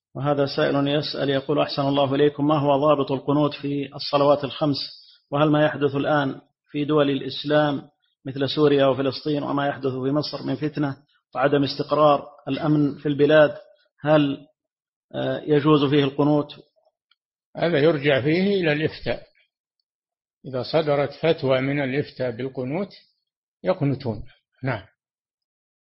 وهذا سائل يسأل يقول: أحسن الله إليكم، ما هو ضابط القنوت في الصلوات الخمس؟ وهل ما يحدث الآن في دول الإسلام مثل سوريا وفلسطين وما يحدث في مصر من فتنة وعدم استقرار الأمن في البلاد، هل يجوز فيه القنوت؟ هذا يرجع فيه إلى الإفتاء، إذا صدرت فتوى من الإفتاء بالقنوت يقنتون. نعم.